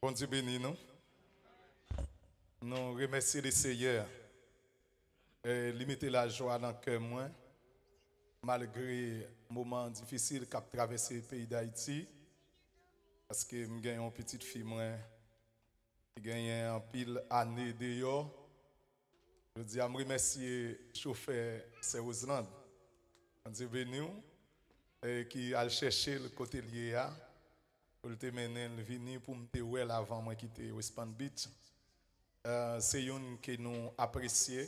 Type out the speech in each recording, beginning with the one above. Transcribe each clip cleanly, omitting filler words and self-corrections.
Bon Dieu béni nous. Nous remercions le Seigneur. Limiter la joie dans le cœur moi, malgré moments difficiles qu'a traversé le pays d'Haïti. Parce que j'ai une petite fille moi, qui a un pile année dehors. Je dis à me remercier le chauffeur Serosland. Bon Dieu béni qui a cherché le côté lié à. Pour te mener venir pour me voir avant moi quitter West Palm Beach. C'est une que nous apprécions.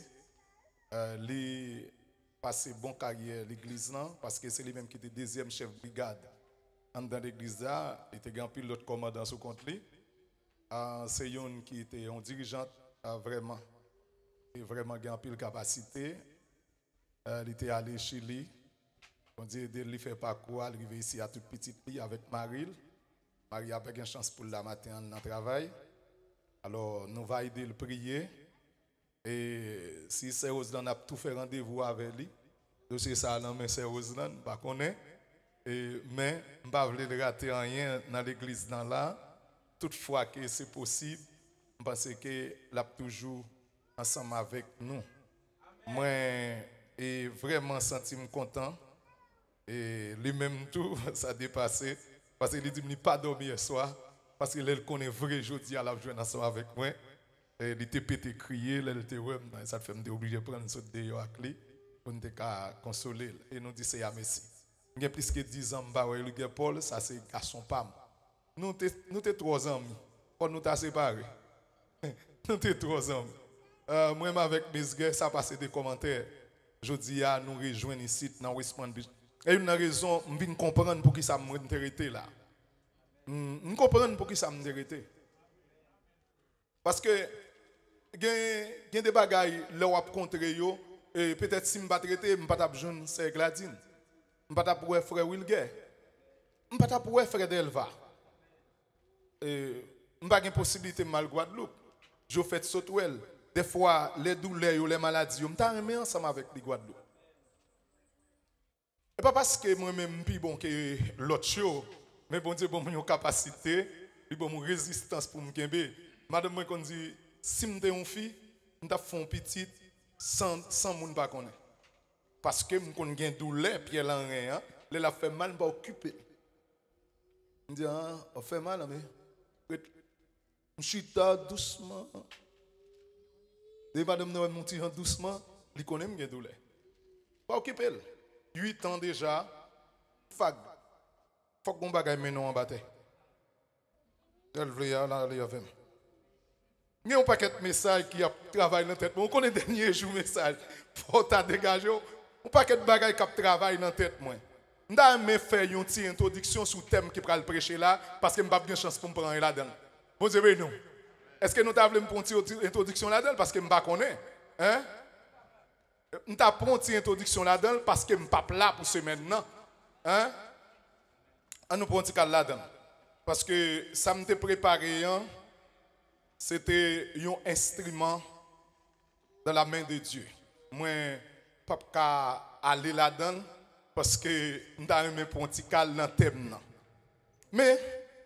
Lui passé bon carrière l'église là parce que c'est lui même qui était deuxième chef de brigade dans l'église là, il était un pilote commandant sous compte lui. C'est une qui était un dirigeant vraiment et vraiment un pile capacité. Il était allé chez lui. On dit de lui faire parcours, arriver ici à toute petite fille avec Maril. Marie a pas une chance pour la matin dans le travail. Alors, nous allons aider le prier. Et si c'est Roslan a tout fait rendez-vous avec lui, c'est ça, non, mais c'est Roslan, je ne connais pas. Mais je ne vais pas rater rien dans l'église dans là. Toutefois que c'est possible, parce que l'a toujours ensemble avec nous. Moi, et vraiment senti content. Et lui-même tout, ça a dépassé. Parce qu'il dit qu'il n'a pas dormi hier soir. Parce qu'il connaît vrai jeudi à la journée ensemble avec moi. Et il était pété crier, il était ouais, ça fait me obligé de prendre une sorte de clé pour nous consoler. Et nous disons à merci. Il y a plus que 10 ans, le Paul, ça c'est garçon Pam. Nous sommes 3 ans, quand nous sommes séparés. Nous sommes 3 ans. Moi, avec mes gars, ça passe des commentaires. Je dis à nous rejoindre ici dans West Palm Beach. Et une raison, je viens comprendre pour qui ça m'intéresse là. Je comprends pour qui ça m'intéresse. Parce que il y a des bagailles là où contre yo et peut-être si je ne traiter, je ne vais pas jeune c'est Gladine. Je ne vais pas pour frère Wilger. Je ne vais pas pour frère Delva. Je n'ai pas de possibilité de mal Guadeloupe. Je fais Sotwell. Des fois les douleurs ou les maladies, je me ensemble avec les Guadeloupe. Et pas parce que moi-même plus bon que l'autre, mais bon Dieu, bon mon capacité, bon mon résistance pour me gagner. Madame moi qu'on dit si me une fille, me t'a fait petite sans monde pas connaître. Parce que me connais gain douleur puis elle en rien, elle a fait mal pas occuper. Me dit on fait mal mais chita doucement. Et madame nous monter doucement, il connaît me gain douleur. Pas occuper. 8 ans déjà, fag. Faut qu'on bagaille maintenant en bataille. Elle veut y aller avec. Il y a un paquet de messages qui a travaillé dans la tête. On connaît dernier jour message. Pour ta dégager. Un paquet de bagailles qui a travaillé dans la tête. Je vais faire une petite introduction sur le thème qui va prêcher là, parce que je n'ai pas de chance pour me prendre là-dedans. Bon Dieu, nous. Est-ce que nous avons une petite introduction là-dedans parce que je ne connais pas? Hein? Je vais une petite introduction là-dedans parce que je ne suis pas là pour ce maintenant. Hein? On nous prend un petit cas là-dedans. Parce que ça m'était préparé, hein? C'était un instrument dans la main de Dieu. Moi, je ne peux pas aller là-dedans parce que je n'ai pas un petit cas dans le thème. Mais,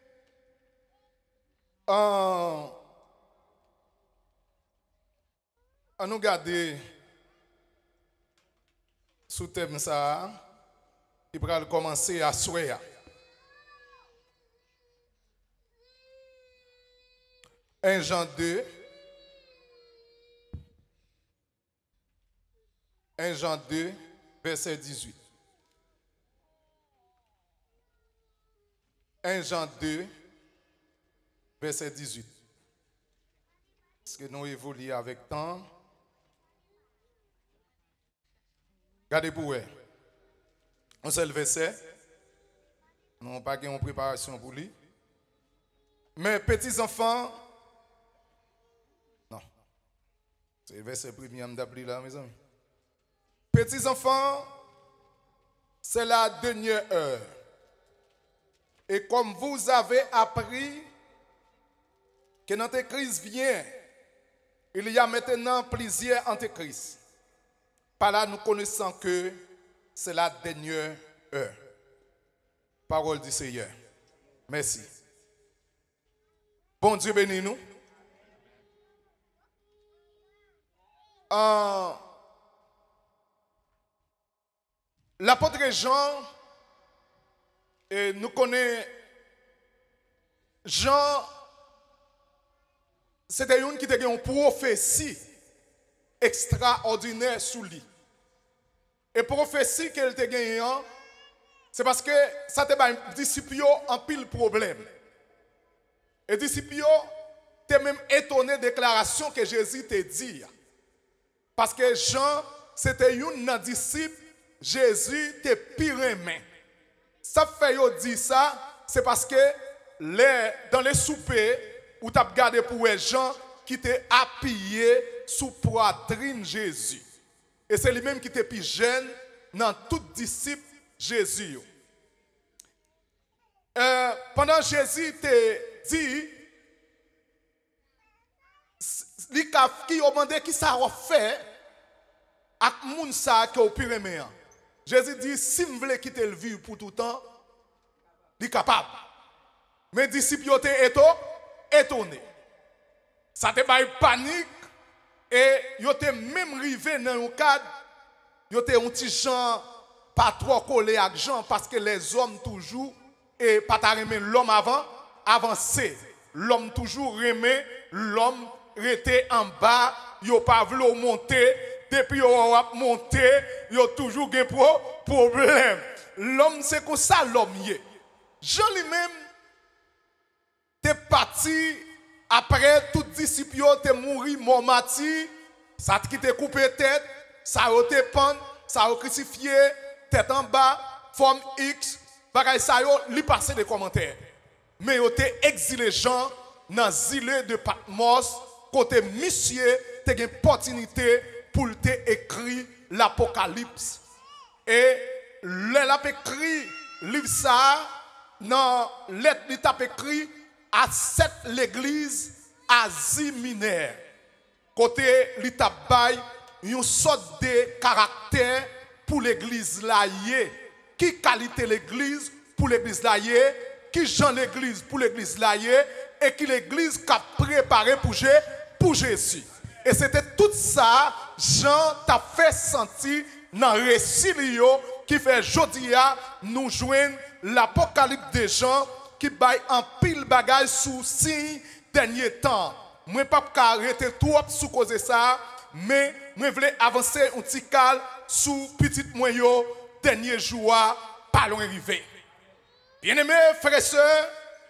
on nous garde sous thème ça, il va commencer à soyer. 1 Jean 2, 1 Jean 2, verset 18. 1 Jean 2, verset 18. Est-ce que nous évoluons avec temps? Regardez pour vous. On sait le verset. Nous n'avons pas de préparation pour lui. Mais petits enfants, c'est le verset premier d'appeler là, mes amis. Petits enfants, c'est la dernière heure. Et comme vous avez appris que l'antéchrist vient, il y a maintenant plusieurs antéchrists. Par là, nous connaissons que c'est la dernière heure. Parole du Seigneur. Merci. Bon Dieu bénit nous. L'apôtre Jean, et nous connaissons Jean, c'était une qui était une prophétie extraordinaire sous lui. Et prophétie qu'elle était gagnant, c'est parce que ça te un disciple en pile problème. Et disciple t'es même étonné de la déclaration que Jésus t'a dit. Parce que Jean, c'était un disciple, Jésus t'a pire main. Ça fait yo dit ça, c'est parce que dans les soupers, où tu as regardé pour les gens qui t'ont appuyé sous poitrine Jésus. Et c'est lui-même qui était plus jeune dans tout disciple Jésus. Pendant Jésus t'a dit, qui a demandé qui ça a fait avec moun sa qui au pire meilleur. Jésus dit si vous voulez quitter le vie pour tout le temps, il est capable. Mais disciples étaient étonnés. Ça te fait panique et ils étaient même arrivés dans un cadre, ils étaient un petit gens pas trop collés avec Jean parce que les hommes toujours et pas remet l'homme avant avancer. L'homme toujours remet l'homme était en bas, yo pas voulu monter, depuis yo a monté, yo toujours des problème. L'homme c'est comme ça l'homme y est. Jean lui-même t'es parti après tout disciple t'es mouru mort martyr, ça qui t'est coupé tête, ça a été pendre, ça a crucifié, tête en bas, forme X, bagay ça yo li passer des commentaires. Mais yo t'es exilé Jean dans l'île de Patmos côté monsieur t'as une opportunité pour t'écrire l'Apocalypse. Et l'a écrit livre ça dans lettre il t'a écrit à cette l'église Asie Mineure. Côté il t'a bail une sorte de caractère pour l'église là qui qualité l'église pour l'église là qui Jean l'église pour l'église là et qui l'église qui a préparé pour Jésus. Et c'était tout ça, Jean t'a fait sentir dans le récit qui fait aujourd'hui nous joindre l'Apocalypse de Jean qui baille en pile bagage sous signe dernier temps. Moi pas arrêter trop sous cause ça, mais moi voulais avancer un petit cal sous petit moyen dernier jour pas loin arrivé. Bien-aimés frères et sœurs,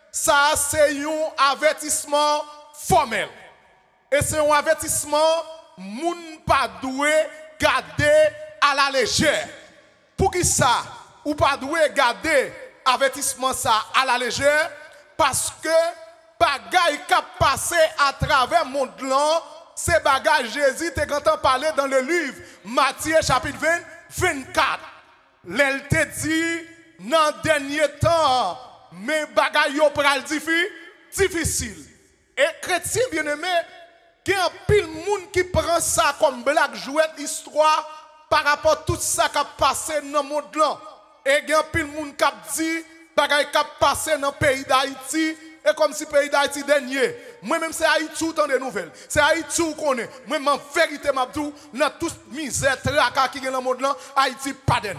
ça c'est un avertissement formel. Et c'est un avertissement, moun pas doué garder à la légère. Pour qui ça, ou pas doué garder avertissement ça à la légère? Parce que bagay qui a passé à travers mon monde, c'est bagay Jésus te quand on parlait dans le livre Matthieu chapitre 20, 24. L'elle te dit, dans le dernier temps, mais bagay yo pral difficile. Et chrétien bien-aimé, il y a un pile monde qui prend ça comme blague, jouette, histoire par rapport à tout ça qui a passé dans le monde là. Et il y a un pile monde qui a dit, bagay qui a passé dans le pays d'Haïti, et comme si le pays d'Haïti dernier. Moi-même, c'est Haïti où tant de nouvelles. C'est Haïti où qu'on est. Moi-même, en vérité, m'abdou, dans toute misère, tracas qui est dans le monde là, Haïti pas dernier.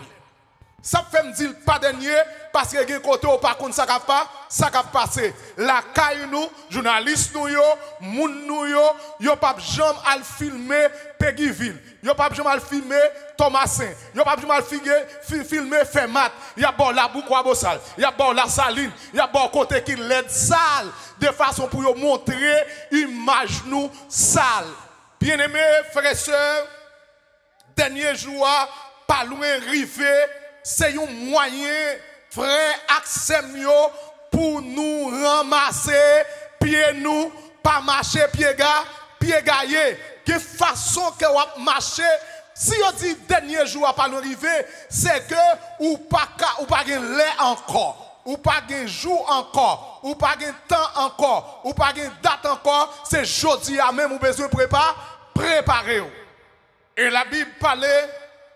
Ça fait me dire pas dernier parce que gen côté ou pas contre ça qu'a passé. La caille nous, journalistes nous yo, moun nous yo pas jamais à filmer Péguiville. Yo pas jamais à filmer Thomasin. Yo pas jamais à filmer Fermat. Y a bon la Boukoua Bossal, y a bon la Saline, y a bon côté qui l'aide sale de façon pour yo montrer image nous sale. Bien-aimés frères et sœurs, dernier jour pas loin rivé. C'est un moyen, frère, Axem pour nous ramasser, pied nous, pas marcher, pied gaillé. De façon que vous marcher, si on dit dernier jour à pas nous arriver, c'est que ou pas l'air encore, ou pas de jour encore, ou pas de temps encore, ou pas de date encore, c'est jeudi à même ou besoin préparer. Et la Bible parlait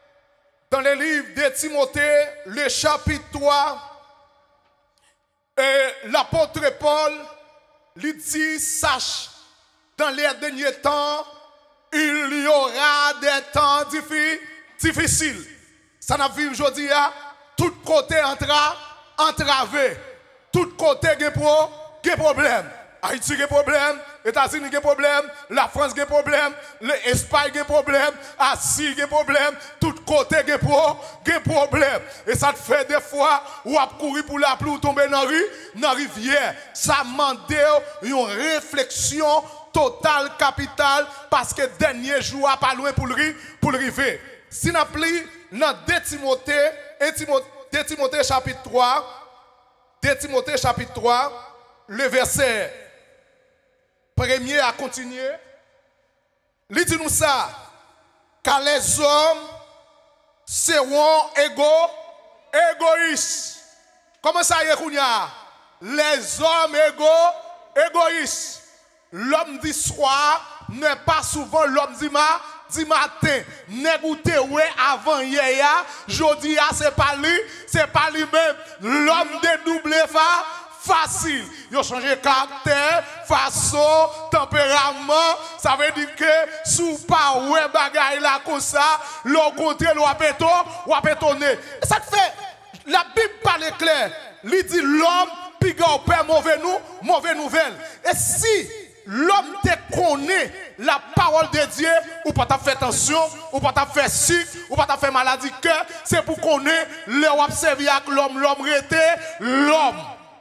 dans le livre de Timothée, le chapitre 3, l'apôtre Paul il dit, sache, dans les derniers temps, il y aura des temps difficiles. Ça n'a vu aujourd'hui, tout côté entravé, tout côté des problèmes. Haïti a des problèmes, États-Unis a des problèmes, la France a des problèmes, l'Espagne a des problèmes, l'Asie a des problèmes, tout côté a des problèmes. Et ça te fait des fois où à courir pour la pluie ou tomber dans la rivière. Ça demande une réflexion totale, capitale, parce que le dernier jour n'est pas loin pour le river. Si nous appelons dans 2 Timothée chapitre 3, 2 Timothée chapitre 3, le verset premier à continuer, il dit nous ça, car les hommes seront égoïstes. Comment ça y est, Kounia? Les hommes égoïstes. L'homme du soir n'est pas souvent l'homme du matin. N'écoutez ouais avant hier, jodi c'est pas lui même. L'homme dédoublé facile. Ils ont changé caractère, façon, tempérament. Ça veut dire que sous pas ouais bagaille là comme ça, l'on côté l'on a pétonné. Ça te fait la Bible parle clair. Il dit l'homme piga au père mauvaise nouvelle. Et si l'homme te connaît la parole de Dieu, ou pas t'as fait tension, ou pas t'as fait sucre, ou pas t'as fait maladie cœur, c'est pour connaître l'homme observé avec l'homme était l'homme.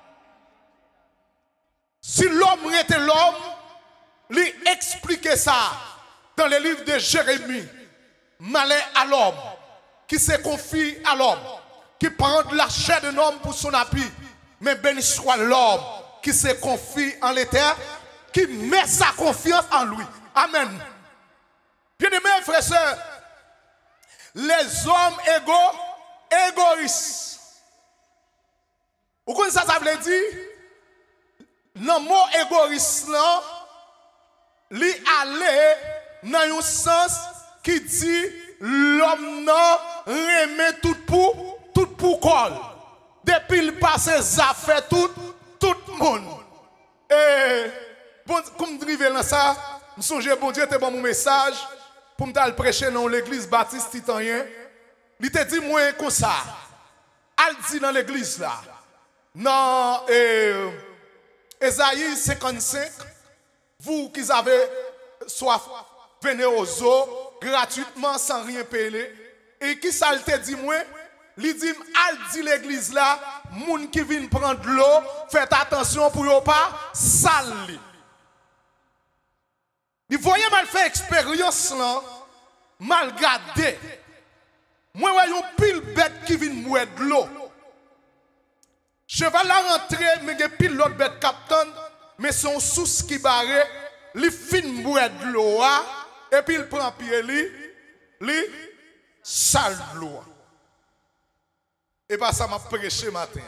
Si l'homme était l'homme, lui expliquer ça dans le livre de Jérémie. Malheur à l'homme qui se confie à l'homme, qui prend de la chair d'un homme pour son appui. Mais béni soit l'homme qui se confie en l'Éternel, qui met sa confiance en lui. Amen. Bien-aimés frères et sœurs, les hommes égoïstes. Vous connaissez ça veut dire? Dans le mot égoïste, li allait dans un sens qui dit l'homme non remet tout pour col. Depuis il passe ses affaires tout le monde. Et bon, comme driver dans ça, je songe bon Dieu te bon mon message pour me prêcher dans l'église baptiste titanien. Il te dit moi comme ça. Al dit dans l'église là. Non Ésaïe 55, vous qui avez soif, venez aux eaux gratuitement sans rien payer. Et qui ça te dit moi? Il dit, al dit l'église là, moun qui vient prendre l'eau, faites attention pour ne pas salir. Il voyez mal faire expérience là, mal gardé. Moi, voyons pile bête qui vient mourir de l'eau. Cheval la rentrée, mais il pile l'autre bête captain, mais son sous qui barre, il fin mourir de l'eau, et puis il prend pied, il sale de l'eau. Et bien ça m'a prêché matin.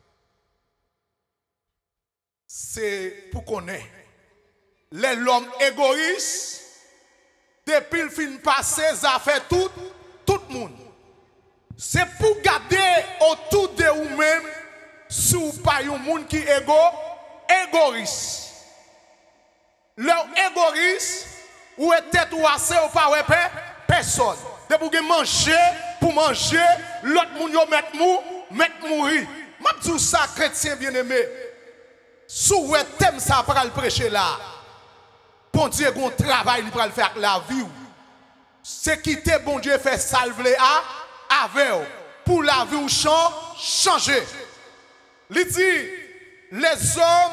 C'est pour qu'on ait l'homme égoïste, depuis le fin passé, ça fait tout le monde. C'est pour garder autour de vous-même, si vous pas un monde qui est égoïste. Leur égoïste, ou est tête ou assez ou pas personne. De pour manger, l'autre monde yo mettre mourir. M'a dit ça chrétien bien-aimé. Sous ouais thème ça pour le prêcher là. Bon Dieu gon travail il pour le faire la vie. C'est quitter bon Dieu fait salver avec pour la vie ou changer. Il dit les hommes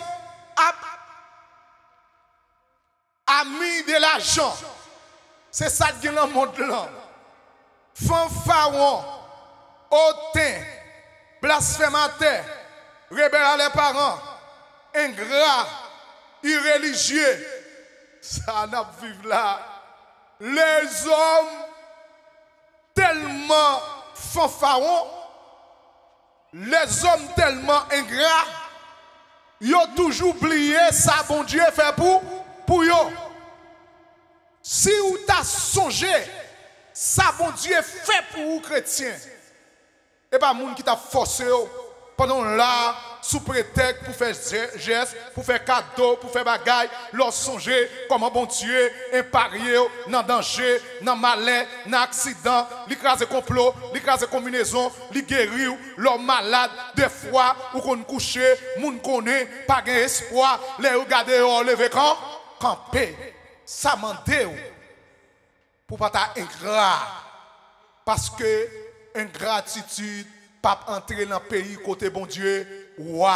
amis de l'argent. C'est ça qui est dans le monde là. Fanfaron, hautain, blasphémateur, rebelle à les parents, ingrat, irréligieux. Ça n'a pas vécu là. Les hommes tellement fanfarons, les hommes tellement ingrats, ils ont toujours oublié ça, bon Dieu fait pour eux. Si vous t'as songé, ça, bon Dieu fait pour vous chrétiens, et pas moun qui t'a forcé pendant là, sous prétexte pour faire geste, pour faire cadeau, pour faire bagaille, leur songer comment bon Dieu imparié dans danger, dans malheur, dans accident, l'écraser complot, l'écraser combinaison, les guérir, leur malade, des fois ou qu'on couche, moun connaît, pas gain espoir, les regarder au lever quand camper. Ça m'en pour pas ta ingrat parce que ingratitude pas entrer dans le pays côté bon Dieu. Waouh.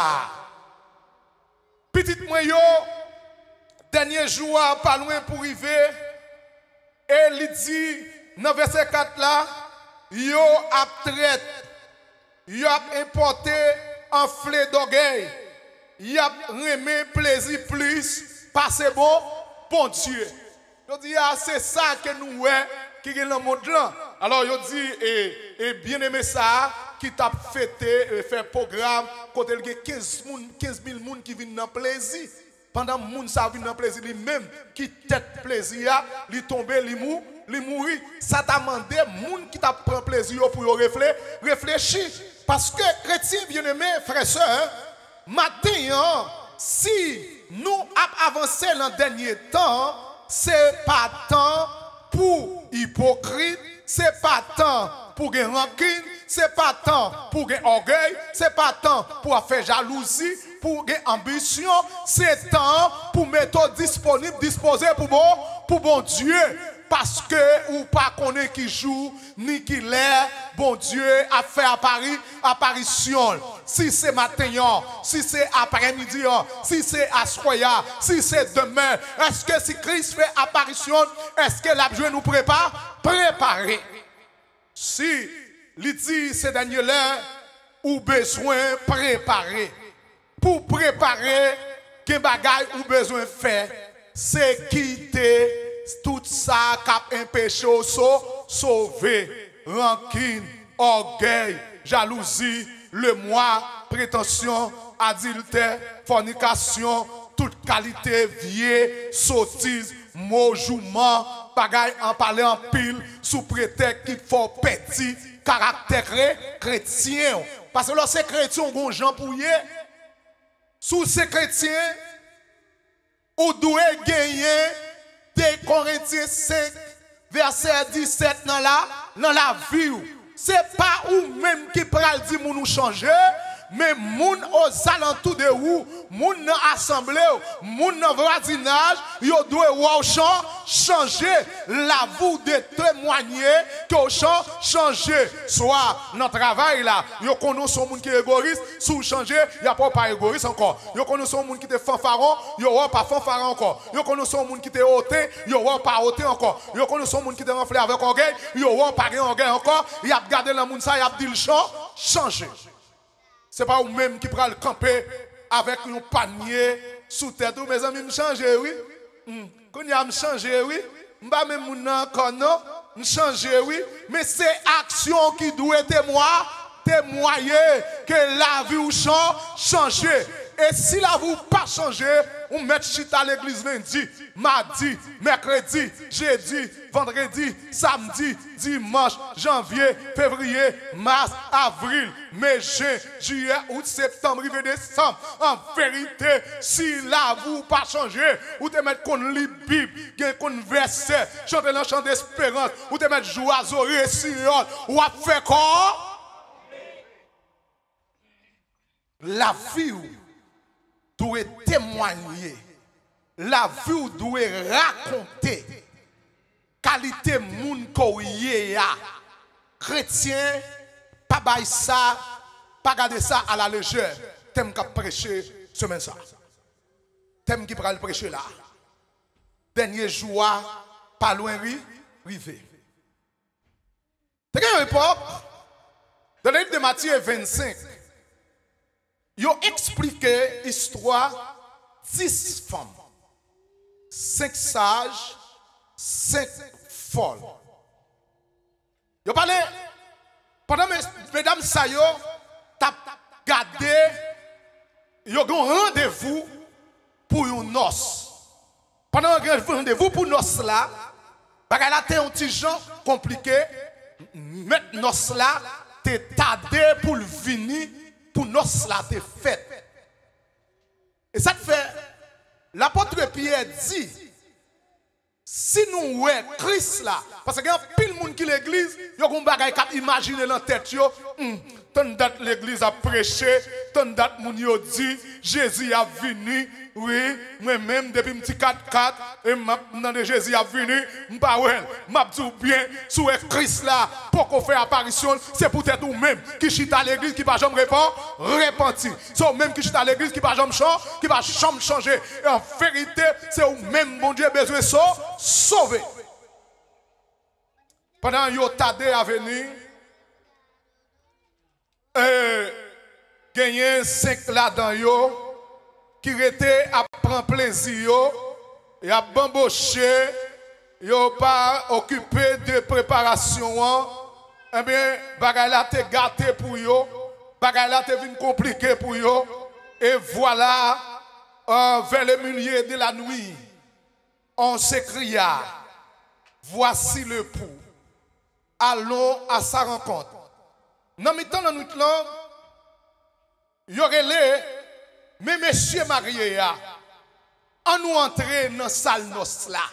Petit moi yo dernier jour pas loin pour arriver et il dit dans verset 4 là yo a traite yo a importé en flé d'orgueil yo a remis plaisir plus passer bon Dieu. Je dis ah c'est ça que nous qui est dans le monde là. Alors je dis et bien aimé ça qui t'a fêté fait programme côté il y a 15 000 personnes qui viennent dans plaisir. Pendant que moun ça vient dans plaisir lui-même qui tête plaisir, li tomber, li mourir, ça t'a demandé moun qui t'a prend plaisir pour réfléchir parce que chrétien bien-aimé frères et sœurs, matin si nous avançons dans le dernier temps, c'est pas temps pour hypocrite, c'est pas temps pour une rancune, c'est pas temps pour un orgueil, c'est pas temps pour faire jalousie, pour une ambition, c'est temps pour mettre disponible, disposé pour bon Dieu. Parce que ou pas connaît qui joue, ni qui l'est, bon Dieu a fait apparition. Si c'est matin, si c'est après-midi, si c'est à soir, si c'est demain, est-ce que si Christ fait apparition, est-ce que l'abjoué nous prépare? Préparer. Si il dit ces derniers là, ou besoin préparer. Pour préparer, quel bagage ou besoin faire, c'est quitter tout ça qui a empêché au sauver. Rancune, orgueil, jalousie, le moi, prétention, adultère, fornication, toute qualité vieille, sottise, mot, jouement, bagaille en parler en pile, sous prétexte qu'il faut petit, caractère chrétien. Parce que lorsque c'est chrétien, on a gens pour y sous ces chrétiens, ou doit gagner des Corinthiens 5, verset 17 dans la vie. Ce n'est pas ou même qui pral dire nous changer, mais moun aux alentours de vous, moun dans l'assemblée, moun dans le voisinage, yo doit changer la vous de témoigner que changer. Soit dans le travail là, yo connaît son moun qui est égoïste, sous changer, il n'y a pas égoïste encore. Yo connaît son moun qui est fanfaron, yo pas fanfaron encore. Yo connaît son moun qui est hautain, yo pas hautain encore. Yo connaît son moun qui est renflé avec orgueil, yo pas orgueil encore. Il a gardé le moun ça, il a dit le changer. Ce n'est pas vous-même qui prend le camper avec un panier sous tête. Mes amis, me changer, oui. Quand il a me changer, oui. Je ne vais même encore non. Me changer, oui. Mais c'est action qui doit témoigner que la vie ou changer. Et si la vie pas changer, on met chita à l'église lundi, mardi, mercredi, jeudi, vendredi, samedi, dimanche, janvier, février, mars, avril, mai, juin, juillet, août, septembre, décembre. En vérité, si la vie pas changer, ou te mettre qu'on lit Bible, qu'on verset, chanter le chant d'espérance, ou te mettre joie, récit, ou à faire quoi? La vie doit témoigner, la vie doit raconter qualité moun koye ya chrétien pas bay ça pas garder ça à la légère thème qu'a prêcher semaine ça thème qui pral prêcher là dernier jour pas loin rivé dans une époque dans le livre de Matthieu 25 ils ont expliqué l'histoire 10 femmes, 5 sages, 5 folles. Ils ont parlé, pendant que mesdames Sayo, t'as gardé, ils ont un rendez-vous pour une noce. Pendant un rendez-vous pour une noce là, là, t'es un petit gens compliqué, mettre noce là, t'es tardé pour le venir. pour nos là te fait. Et ça te fait, l'apôtre Pierre dit, si nous voyons Christ là, parce qu'il y a pile de monde qui l'église, il y a des gens qui imaginent dans la tête, tant date l'église a prêché, tant date moun yo dit, Jésus a venu, oui, moi-même depuis petit 4-4, et maintenant Jésus a venu, m'a dit bien, sous Christ là, pour qu'on fait apparition, c'est peut-être vous-même qui chita à l'église, qui va jamais répondre, repentir. C'est vous-même qui chita à l'église, qui va jamais changer, qui va jamais changer. Et en vérité, c'est vous-même, mon Dieu, besoin de sauver. Pendant que vous avez à venir, gagné 5 là-dedans qui étaient à prendre plaisir et à bambocher, yo pas occupé de préparation. Eh bien, bagay la te gâté pour yo, bagay la te vin compliqué pour yo. Et voilà, vers le milieu de la nuit, on s'écria, voici le pou, allons à sa rencontre. Dans le temps, il y aurait les, mais messieurs mariés, on nous entrer dans la salle noce là.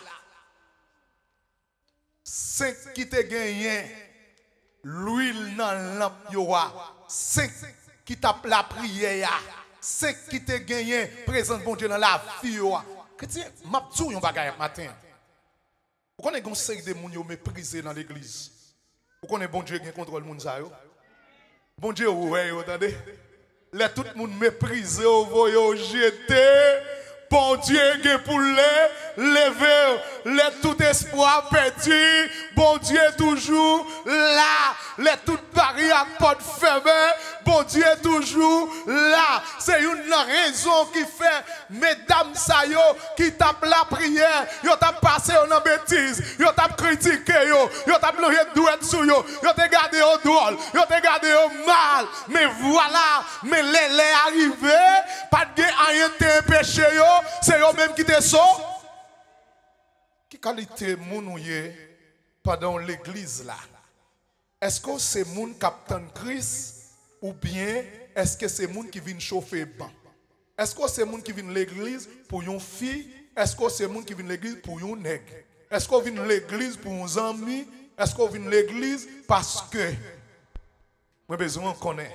5 qui te gagné, l'huile dans la lampe, 5 qui tape la prière, 5 qui te gagné, présente bon Dieu dans la vie. Chrétien, m'a dit un bagage matin. Pourquoi on est conseil de gens méprisés dans l'église? Pourquoi on est bon Dieu qui contrôle le monde? Bon Dieu, ouais, attendez. Les tout le monde méprisé, vous jeté. Bon Dieu, qui pour les lever, les tout espoir perdu. Bon Dieu, toujours là. Les toutes barrières portes fermées. Bon Dieu, toujours là. C'est une raison qui fait, mesdames, ça yo, qui tape la prière, yo tape passé en bêtise, yo tape critiqué, yo tape le douette sur yo te gardé au drôle, yo te gardé au mal. Mais voilà, mais les arrivés, pas de rien te péché yo, c'est eux même qui te sauve. Qui qualité mounouye pendant l'église là? Est-ce que c'est moun captain Christ ou bien est-ce que c'est moun qui vient chauffer ban? Est-ce que c'est moun qui vient l'église pour une fille? Est-ce que c'est moun qui vient l'église pour un nègre? Est-ce qu'on vient l'église pour un ami? Est-ce qu'on vient l'église parce que moi besoin de connaître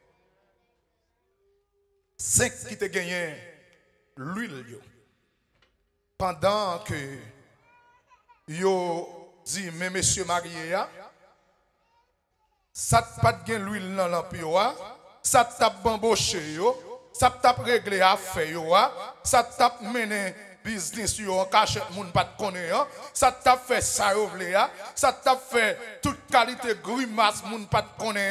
5 qui te gagné l'huile pendant que yo dit mais monsieur marié ça pas de l'huile dans lampe ça tape bamboché yo ça tape régler affaire yo ça tape mener business yo cachette moun pas connaît ça tape fait ça yo vle ça tape fait toute qualité grimace moun pas connaît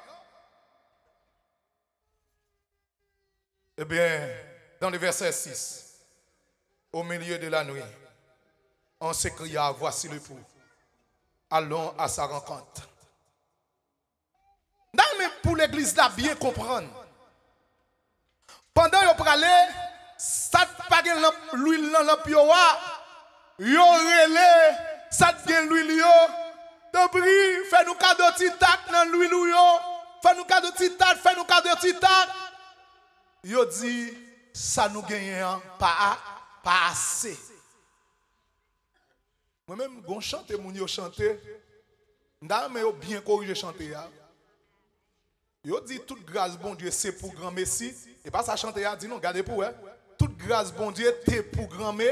Eh bien dans le verset 6 au milieu de la nuit on s'écria voici le pou, allons à sa rencontre. Non, mais pour l'église là, bien comprendre. Pendant que vous parlez, ça ne pas l'huile dans lampe, yo relé, ça te l'huile yo. T'abri, fais-nous cadeau titak dans l'huile yo. Fais-nous cadeau titak, fais-nous cadeau titak. Yo dit, ça nous gagne pas assez. Moi-même, quand je chante, mon yo chante, mais yo bien corrigé chanter. Yo dit toute grâce bon Dieu c'est pour grand Messie et pas ça chanter dit non regardez pour toute grâce bon Dieu t'es pour grand mais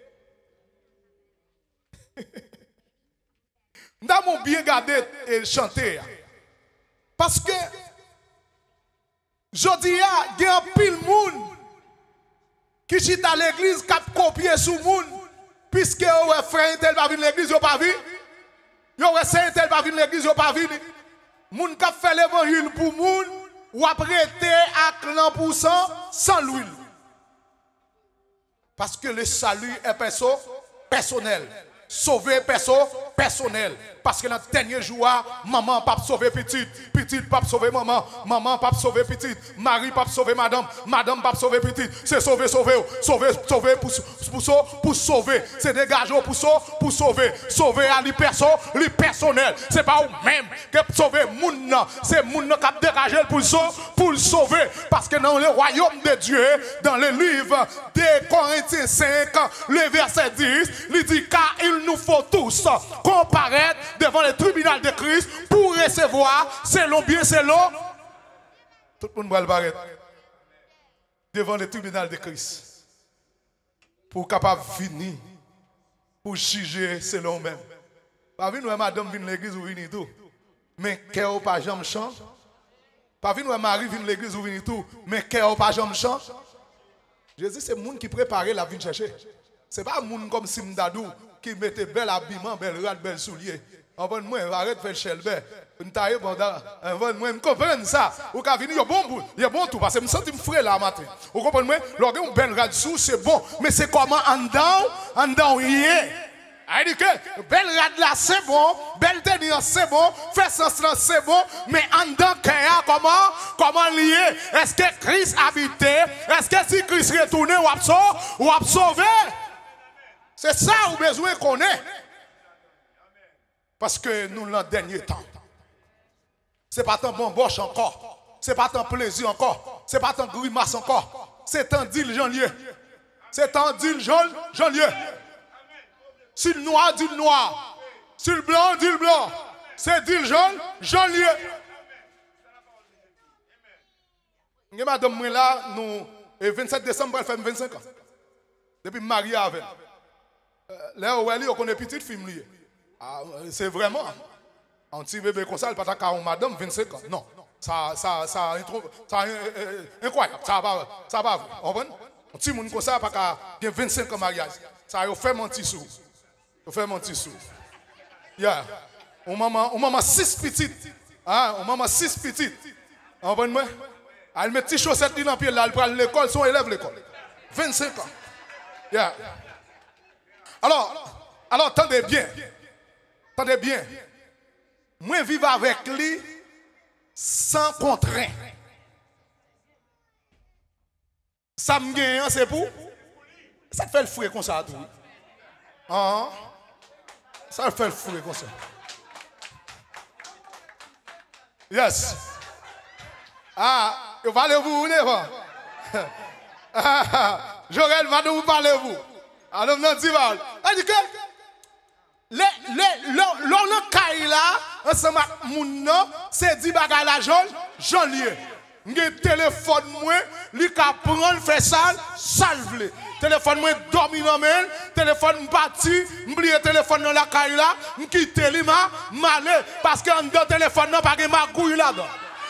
Nous bien garder et chanter parce que jodi il y a un pile monde qui chita à l'église qui a copié sous monde puisque ouais frère tel va venir l'église yo pas vu yo ouais saint tel va venir l'église yo pas vu moun k'ap fait l'évangile pour moun ou apprêté à 100% sans l'huile. Parce que le salut est personnel. Sauver personnel. Parce que dans le dernier jour, maman pas sauver petite, petite pas sauver maman, maman pas sauver petite, mari pas sauver madame, madame pas sauver petite. C'est sauver, sauver, sauver, sauver pour sauver. C'est dégager pour sauver. Sauver à les personnel. C'est pas vous-même qui sauver moun, c'est moun qui a dégagé pour le sauver. Parce que dans le royaume de Dieu, dans le livre de Corinthiens 5, le verset 10, il dit car il nous faut tous comparaître devant le tribunal de Christ pour recevoir selon bien selon. Tout le monde va le paraître devant le tribunal de Christ pour capable venir pour juger selon même. Pas venir madame vient l'église ou venir tout. Mais cœur pas jamais change. Pas venir Marie vient l'église ou venir tout. Mais cœur pas jamais change. Jésus c'est monde qui prépare la vie chercher. C'est pas monde comme Simdadou qui mettait bel habillement, bel rad, bel soulier. Moi arrête de faire chelbe. Moi comprendre ça. Ou ka venir il y a bon tout parce que me sens frais là matin. Vous comprenez moi, lorsque un bel rad sous c'est bon, mais c'est comment en dedans hier. Il dit que belle rad là c'est bon, belle tenue c'est bon, faire sens là c'est bon, mais en dedans comment lier? Est-ce que Christ habitait? Est-ce que si Christ retournait ou a sauvé? C'est ça ou besoin qu'on ait. Parce que nous dans le dernier temps. C'est pas tant bon boche encore. C'est pas tant plaisir encore. C'est pas tant grimace encore. C'est tant d'île janvier. C'est tant d'île janvier. Sur le noir, dit le noir. Sur le blanc, dit le blanc. C'est dit le jaune lieu. Et madame, là, nous, le 27 décembre, elle fait 25 ans. Depuis mariée avec. Là, on connaît petite fille. C'est vraiment. Un petit bébé comme ça, elle pas ta madame 25 ans. Non. Ça incroyable. Ça va. On va. Un petit monde comme ça, pas 25 ans mariage. Ça a fait mentir sous. On fait mon petit sou. Yeah. On maman 6 petites. Ah, on maman 6 petites. En bonne main. Elle met petit chaussette dans le pied là, elle prend l'école, son élève l'école. 25 ans. Yeah. Alors, attendez bien. Attendez bien. Moi vivre avec lui sans contraint. Ça me gagne, c'est pour. Ça te fait le fouet comme ça tout. Ah. Ça fait le fouet comme ça. Yes. Ah, vous parlez vous, n'est-ce pas? Jorel va nous parler vous. Alors, non, tu vas. Elle dit que le caille là, ensemble avec mon nom, c'est 10 bagages la jaune lié. J'ai téléphone moi, lui qui prend fait sale, salve. Téléphone moi dormi dans main, téléphone parti, m'oublier téléphone dans la caille là, m'quitte lui malé parce que en dedans téléphone non pas que magouille là-dedans.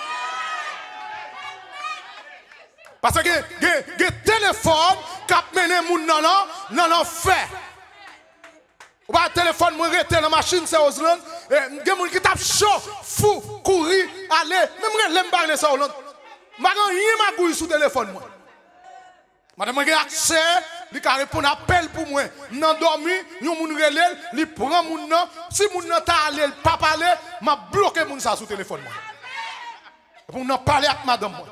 Parce que téléphone qui mené moun nan l'enfer. Ou pas téléphone moi rete dans la machine c'est Osland, gen moun qui tape chaud, fou, courir, aller, même l'aime parler ça Osland. Magan rien magouille sous téléphone moi. Madame a accès, il a répondu à appel pour moi. Nan dormi, yon moun relèl, il prend moun nan, si moun nan ta allé, pas parler, m'a bloqué moun ça sous téléphone moi. Pour nan parler avec madame moi.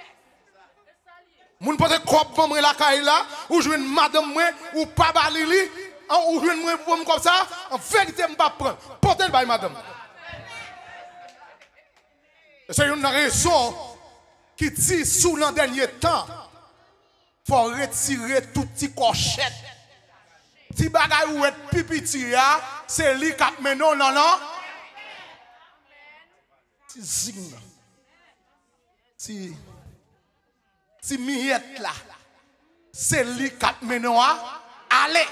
Moun peut être comme moi la caille là, ou jouer madame moi ou pas balili, ou jouer moi comme ça, en vérité m'pas prendre. Portez le bail madame. C'est une raison qui dit sous le dernier temps. Il faut retirer tout petit cochette. Petit bagay ou être pipiti, c'est lui qui a mené non. Petit zing. Petit miette là. C'est lui qui a mené allez.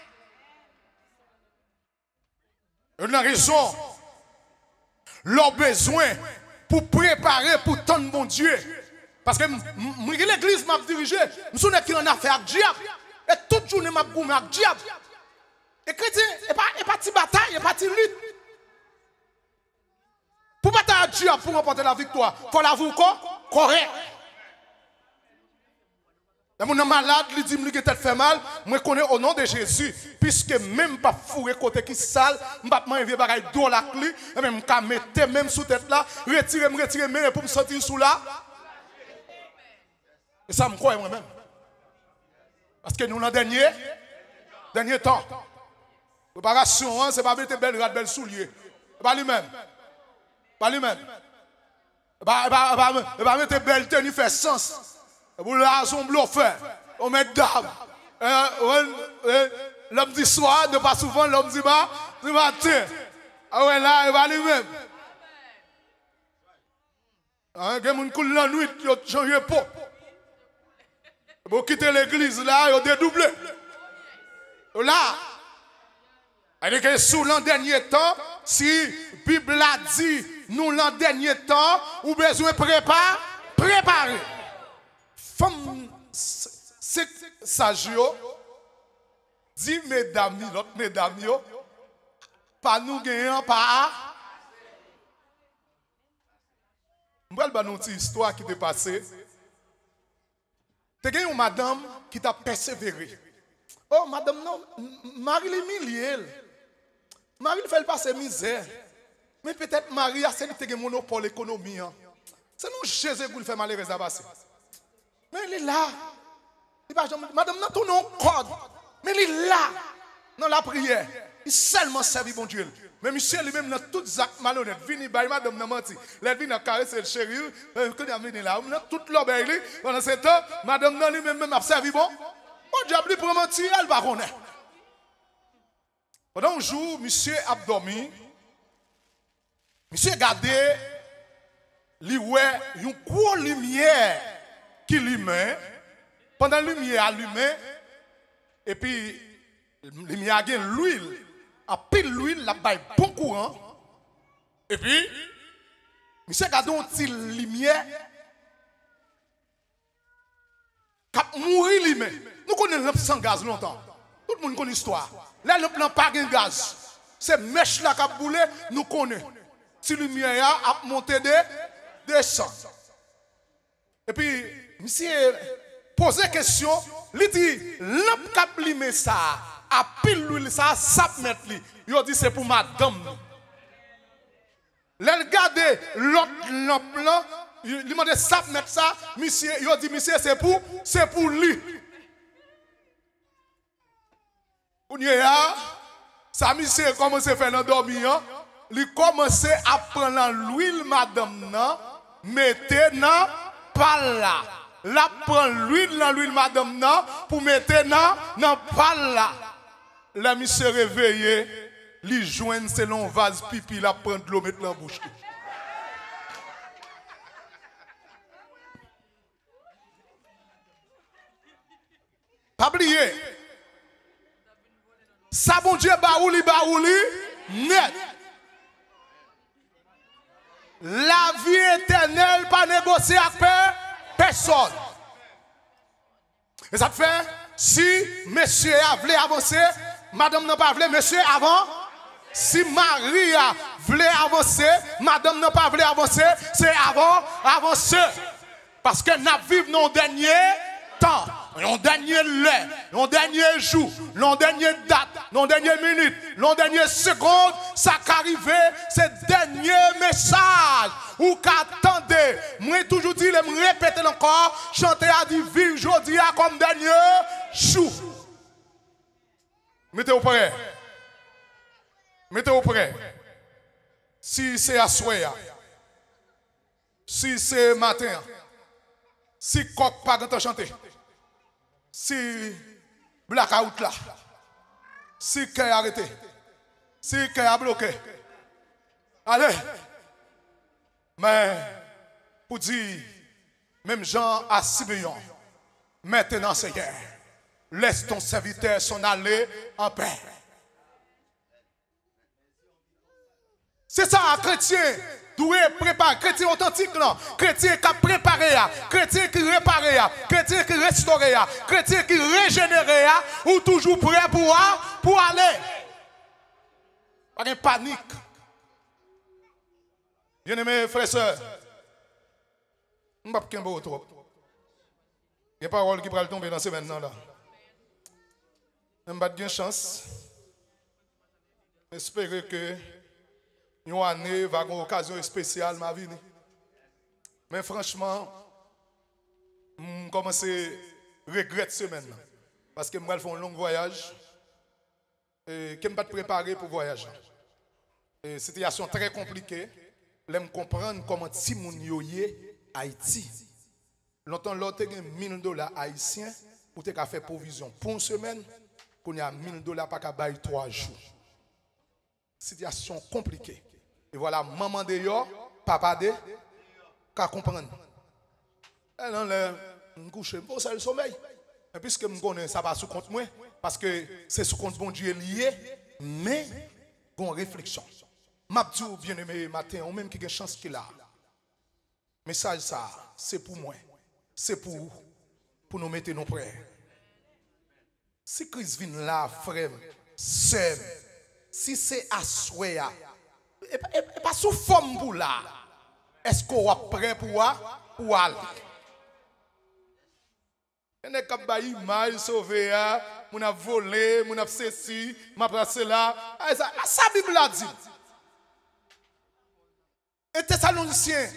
Une raison. Leur besoin pour préparer pour tant de bon Dieu. Parce que l'église m'a dirigé, je suis qui en affaire avec diable. Et toute journée m'a goumé avec diable. Et chrétien, il n'y a pas de bataille, il n'y a pas de lutte. Pour batailler avec diable, pour remporter la victoire, il faut l'avouer correct. Les gens malades, ils disent que tête fait mal, moi connais au nom de Jésus, puisque même pas fourré côté qui sale, je ne vais pas m'enlever bagaille dans la clé, et même je mettre même sous tête là, retirer mais pour me sortir sous là. Et ça me croit moi-même. Parce que nous dans dernier temps. Préparation, c'est pas mettre belle soulier. Pas lui-même. Pas lui-même. Pas mettre belle tenue fait sens. Pour la son bluffeur, on met dame. L'homme dit soir, ne pas souvent, l'homme dit matin. Ah ouais, là, il va lui-même. Il y a des gens qui la nuit, ils ont changé pour. Pour quitter l'église, là, ils ont dédoublé. Là, il dit que sous l'an dernier temps, si la Bible a dit, nous l'an dernier temps, nous avons besoin de préparer. Femme, c'est sage, dit mesdames, l'autre mesdames, pas nous gagnons, pas. Je vais vous dire une histoire qui t'est passée. Tu as une madame qui t'a persévéré. Oh, madame, non, Marie l'humilie. Marie fait passer misère. Mais peut-être Marie a celle qui a un monopole économique. C'est nous, Jésus, qui fait malheureuse à passer. Mais il est là. Madame, non, tout non code. Mais il est là. Dans la prière. Il seulement servi bon Dieu. Mais monsieur lui-même, dans tout actes malhonnêtes, vini by madame n'a menti. Il vient à caresser le chéri. Quand il a venu là, toute l'obéi, pendant ce temps, madame n'a lui-même a servi bon. Bon diable, pour mentir, elle va connaître. Pendant un jour, monsieur a dormi. Monsieur a gardé. Il y a une grosse lumière qui l'humain. Pendant la lumière allumée, et puis la lumière a l'huile. À pile l'huile, la baille bon courant. Et puis, monsieur a gardé une petite lumière qui a mouru lui-même. Nous connaissons lampe sans gaz longtemps. Tout le monde connaît l'histoire. La lampe n'a pas de gaz. C'est mèche là qui a boulé, nous connaissons. Si la lumière a monté de sang. Et puis, monsieur pose la question, il dit, lampe qui a blimé ça, à pile l'huile ça, ça mettre lui. Il dit, c'est pour madame. Il regarde l'autre lampe là, il demande ça mettre ça, monsieur, il dit, monsieur, c'est pour lui. On y est là, ça monsieur commence à faire dans dormir, il commence à prendre l'huile madame nan, mettez dans pal là. La prend l'huile dans l'huile madame nan pour mettre dans pal là. La monsieur réveillé, li joigne selon vase pipi la prend de l'eau mettre dans la bouche. Pas oublier. Ça bon Dieu baouli net. La vie éternelle pas négocier avec personne. Et ça te fait si monsieur a voulu avancer, madame n'a pas voulu monsieur avant. Si Marie a voulu avancer, madame n'a pas voulu avancer, c'est avant avancer. Parce que nous vivons dans le dernier temps. L'an dernier l'heure, l'an dernier jour, l'an dernier date, l'an dernière minute, l'an dernier seconde, ça qu'arrive, c'est dernier message. Ou qu'attendez, moi toujours dit, me répéter encore, chanter à dire, vivre aujourd'hui comme dernier jour. Mettez-vous prêt. Mettez-vous prêt. Si c'est à soir, si c'est matin, si coq pas quand chanter. Si blackout là, si qu'elle a arrêté, si qu'elle a bloqué, allez, mais pour dire, même Jean à Simeon, maintenant Seigneur, laisse ton serviteur s'en aller en paix. C'est ça, chrétien. Doué préparé, chrétien authentique là, chrétien qui a préparé, chrétien qui réparé, chrétien qui restauré, chrétien qui régénéré, ou toujours prêt pour aller. Pas de panique. Bien aimé frères et sœurs, je ne vais pas trop. y a parole qui va tomber dans ces maintenant là. Même pas de chance. J'espère que une année va avoir une occasion spéciale ma vie. Mais franchement, je commence à regretter cette semaine. Parce que je vais faire un long voyage. Et que je ne pas préparer pour le voyage. Une situation très compliquée. Je comprendre comment Timoun yoye Haïti. Longtemps, l'autre a $1000 haïtiens pour faire provision pour une semaine. Qu'on y a $1000 pas qu'à bailler 3 jours. Situation compliquée. Et voilà, maman de yo, papa de, qu'à comprendre. Et non, je couche, bon, c'est le sommeil. Et puisque je connais ça va sous compte moi, parce que c'est sous compte bon Dieu lié, mais bon réflexion. M'abdou bien aimé matin, ou même qui a une chance qu'il a. Message ça, c'est pour moi, c'est pour vous, pour nous mettre nos prêts. Si Christ vient là, frère, c'est, si c'est à souhait, et pas sous forme pour là, est-ce qu'on est prêt pour aller? On est capable de mal sauver, on a volé, on a ceci, on a brassé là. Ça, Bible a dit. Et Thessaloniciens,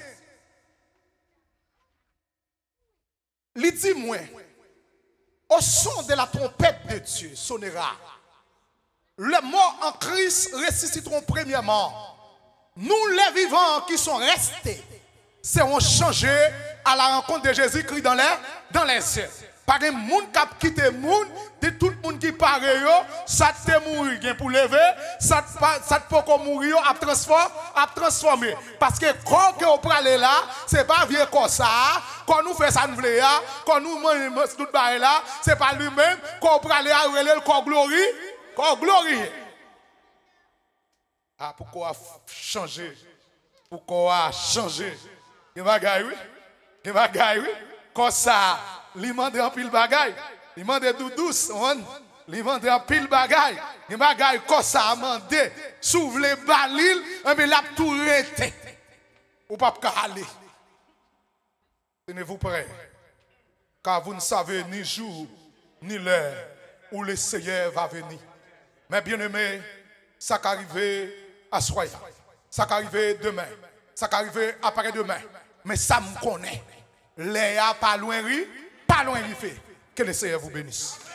il dit moi, au son de la trompette de Dieu sonnera. Les morts en Christ ressusciteront premièrement. Nous les vivants qui sont restés seront changés à la rencontre de Jésus-Christ dans les cieux. Par un monde qui a quitté le monde, de tout le monde qui paraît, ça te mourir pour lever, ça te peut mourir, à transformer. Parce que quand on prend là, c'est pas vieux comme ça. Quand nous faisons ça, nous voulons, quand nous mangeons tout là, c'est pas lui-même. Quand on prend là, le corps glorie. Ah, pourquoi changer? Pourquoi changer? Il va gagner, oui. Comme ça. Il m'a dit en pile bagaille. Il m'a dit douce. Il m'a dit en pile bagaille. Il m'a dit comme ça, m'a dit, s'ouvre les balil, et bien la tout rete. Ou pas aller. Tenez-vous prêts. Car vous ne savez ni jour, ni l'heure où le Seigneur va venir. Mais bien aimé, ça va arriver à soir. Ça va arriver demain. Ça va arriver après-demain. Mais ça me connaît. Léa pas loin, pas loin, il fait. Que le Seigneur vous bénisse.